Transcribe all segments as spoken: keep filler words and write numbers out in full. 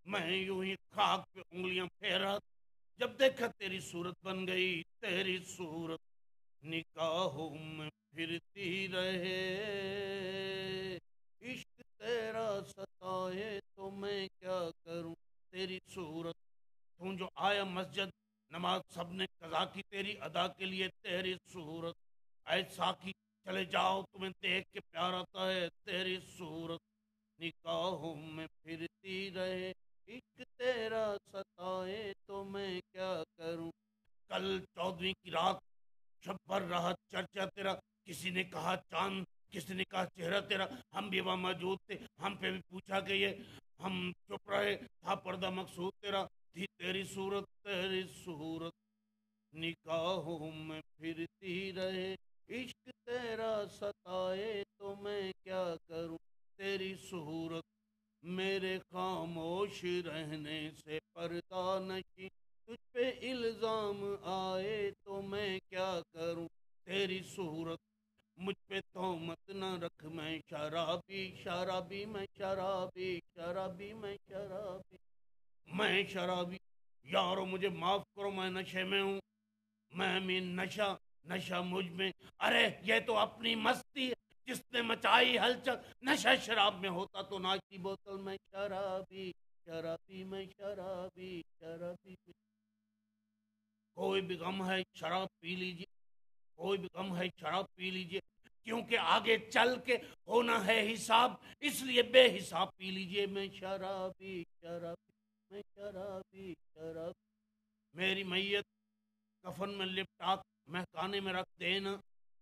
میں یوں ہی خاک پہ انگلیاں پھیرا، جب دیکھا تیری صورت بن گئی، تیری صورت نکاحوں میں پھرتی رہے، عشق تیرا ستائے تو میں کیا کروں، تیری صورت تم جو آیا مسجد، نماز سب نے قضا کی تیری ادا کے لیے، تیری صورت اے ساقی چلے جاؤ تمہیں دیکھ کے پیار آتا ہے، تیری صورت نکاحوں میں پھرتی رہے، عشق تیرا ستائے تو میں کیا کروں۔ کل چودویں کی رات شب بھر رہا چرچا تیرا، کسی نے کہا چاند، کسی نے کہا چہرہ تیرا، ہم بھی وہاں موجود تھے، ہم پہ بھی پوچھا کہ یہ، ہم چپ رہے، تھا پردہ مقصود تیرا، تھی تیری صورت، تیری صورت نکاحوں میں پھرتی رہے، عشق تیرا ستائے تو میں کیا کروں، تیری صورت میرے خاموش رہنے سے پردہ نشی، تجھ پہ الزام آئے تو میں کیا کروں، تیری صورت مجھ پہ تہمت نہ رکھ، میں شرابی شرابی میں شرابی شرابی میں شرابی میں شرابی، یارو مجھے معاف کرو میں نشے میں ہوں، میں بھی نشہ نشہ مجھ میں، ارے یہ تو اپنی مستی ہے جس نے مچائی ہلچل، نشہ شراب میں ہوتا تو ناش کی بوتل میں شرابی شرابی میں شرابی شرابی میں، کوئی بھی غم ہے شراب پی لیجیے، کوئی بھی غم ہے شراب پی لیجیے، کیونکہ آگے چل کے ہونا ہے حساب، اس لیے بے حساب پی لیجیے، میں شرابی شرابی میں شرابی شرابی، میری میت کفن میں لپٹا مہکانے میں رکھ دینا،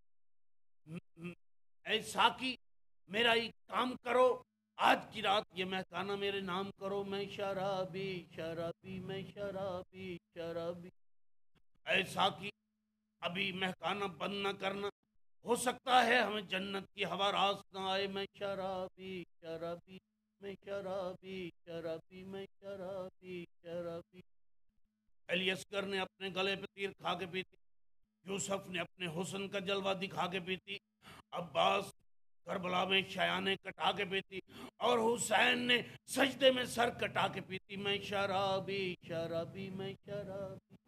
اے ساقی میرا ہی کام کرو، آج کی رات یہ مہکانا میرے نام کرو، میں شرابی شرابی میں شرابی شرابی، اے ساقی ابھی مہکانا بند نہ کرنا، ہو سکتا ہے ہمیں جنت کی ہوا راس نہ آئے، میں شرابی شرابی میں شرابی شرابی میں شرابی شرابی، علی اصغر نے اپنے گلے پہ تیر کھا کے پیتی، یوسف نے اپنے حسن کا جلوہ دکھا کے پیتی، عباس کربلا میں شیانے کٹا کے پیتی، اور حسین نے سجدے میں سر کٹا کے پیتی، میں شرابی شرابی میں شرابی